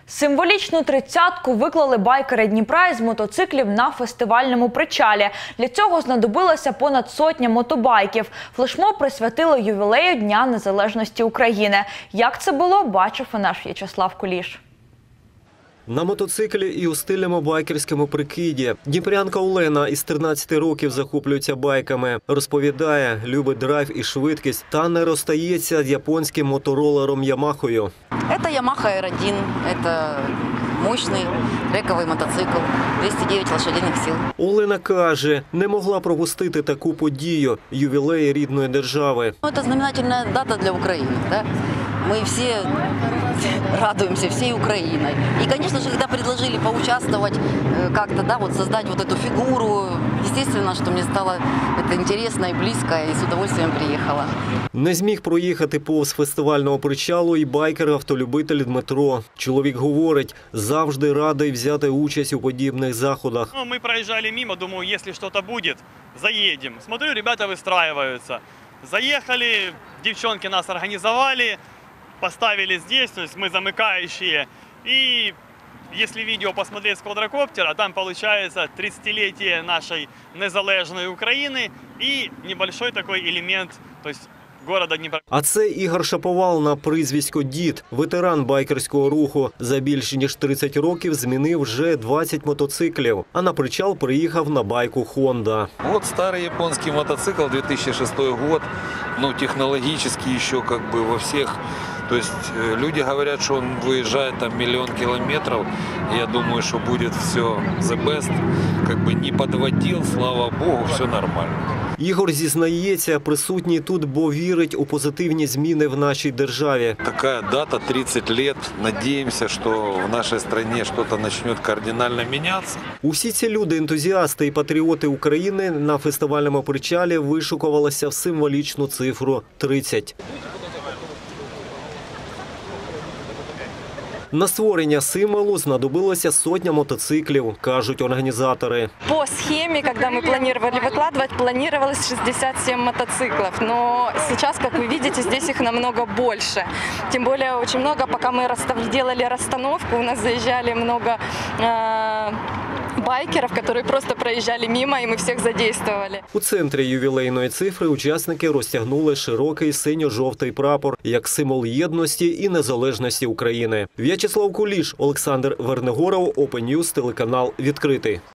Символічну тридцятку виклали байкери Дніпра із мотоциклів на фестивальному причалі. Для цього знадобилося понад сотня мотобайків. Флешмоб присвятили ювілею Дня Незалежності України. Як це було, бачив і наш В'ячеслав Куліш. На мотоциклі і у стильному байкерському прикиді. Дніпрянка Олена із 13 років захоплюється байками. Розповідає, любить драйв і швидкість та не розстається з японським моторолером Ямахою. Это Yamaha R1, это мощный трековый мотоцикл, 209 лошадиных сил. Олена каже, не могла пропустити таку подію – ювілей рідної держави. Это знаменательная дата для Украины, да? Мы все радуемся всей Украиной. И, конечно же, когда предложили поучаствовать как-то, да, вот создать вот эту фигуру, естественно, что мне стало это интересно и близко, и с удовольствием приехала. Не зміг проїхати повз фестивального причалу і байкер-автолюбитель Дмитро. Чоловік говорить, завжди радий взяти участь у подібних заходах. Мы проезжали мимо, думаю, если что-то будет, заедем. Смотрю, ребята выстраиваются. Заехали, девчонки нас организовали, поставили здесь, то есть мы замыкающие. И если видео посмотреть с квадрокоптера, там получается 30-летие нашей незалежной Украины и небольшой такой элемент, то есть города Дніпра. А це Ігор Шаповал на прізвисько «Дід», ветеран байкерського руху. За більше ніж 30 років змінив вже 20 мотоциклів, а на причал приїхав на байку «Хонда». Вот старый японский мотоцикл, 2006 год, ну, технологически еще как бы во всех. То есть люди говорят, что он выезжает там 1 000 000 километров. Я думаю, что будет все the best. Как бы не подводил, слава богу, все нормально. Ігор зізнається, присутній тут, бо вірить у позитивні зміни в нашій державі. Такая дата, 30 лет. Надеемся, что в нашей стране что-то начнет кардинально меняться. Усі ці люди, ентузіасти і патріоти України на фестивальному причалі вишукувалися в символічну цифру – 30. На створення символу знадобилося сотня мотоциклів, кажуть організатори. По схеме, когда мы планировали выкладывать, планировалось 67 мотоциклов. Но сейчас, как вы видите, здесь их намного больше. Тем более очень много, пока мы делали расстановку, у нас заезжали много байкеров, которые просто проезжали мимо, и мы всех задействовали. У центрі ювілейної цифри учасники розтягнули широкий синьо-жовтий прапор як символ єдності і незалежності України. В'ячеслав Куліш, Олександр Вернегоров, Open News, телеканал «Відкритий».